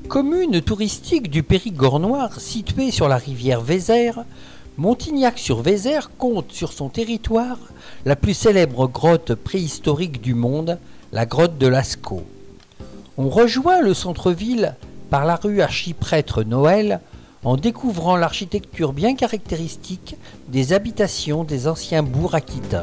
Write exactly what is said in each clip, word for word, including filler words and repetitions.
Commune touristique du Périgord-Noir située sur la rivière Vézère, Montignac-sur-Vézère compte sur son territoire la plus célèbre grotte préhistorique du monde, la grotte de Lascaux. On rejoint le centre-ville par la rue Archiprêtre Noël en découvrant l'architecture bien caractéristique des habitations des anciens bourgs aquitains.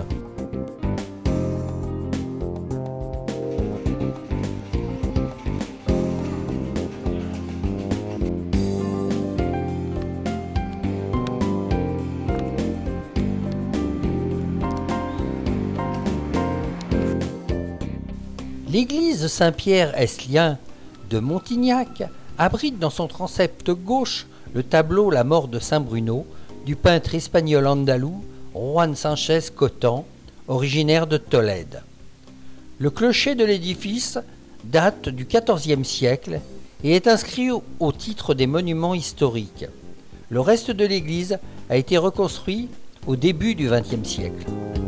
L'église Saint-Pierre-Esclien de Montignac abrite dans son transept gauche le tableau La mort de Saint Bruno du peintre espagnol andalou Juan Sánchez Cotán, originaire de Tolède. Le clocher de l'édifice date du quatorzième siècle et est inscrit au titre des monuments historiques. Le reste de l'église a été reconstruit au début du vingtième siècle.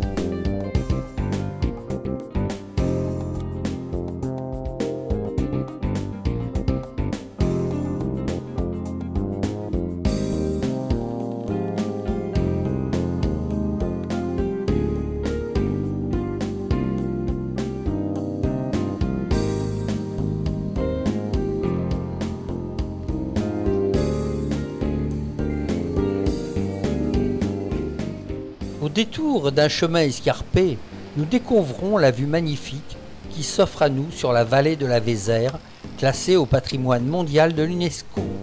Au détour d'un chemin escarpé, nous découvrons la vue magnifique qui s'offre à nous sur la vallée de la Vézère, classée au patrimoine mondial de l'UNESCO.